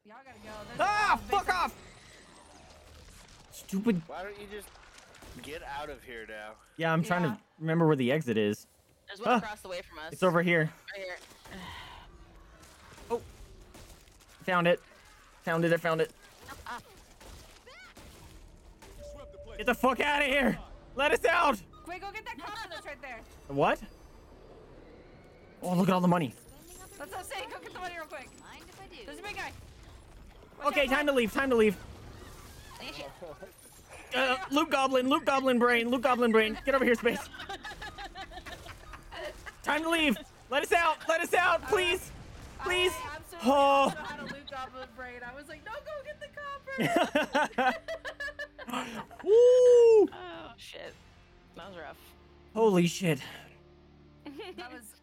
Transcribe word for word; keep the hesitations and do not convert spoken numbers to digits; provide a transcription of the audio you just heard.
Y'all gotta go. There's Ah, a fuck big- off! Stupid. Why don't you just get out of here now? Yeah, I'm trying Yeah. to remember where the exit is. There's one Ah, across the way from us. It's over here. Right here. Oh, found it. Found it. I found it. Up, up. Get the fuck out of here! Let us out! Wait, go get that copper that's right there. What? Oh, look at all the money. That's what I'm saying. Go get the money real quick. Mind if I do? There's a big guy. Watch Okay, out, time to leave. Time to leave. Uh, Luke Goblin. Luke Goblin Brain. Luke Goblin Brain. Get over here, Space. Time to leave. Let us out. Let us out, please. Please. I absolutely Oh. also had a Luke Goblin Brain. I was like, no, go get the copper. Woo! Oh shit. That was rough. Holy shit. That was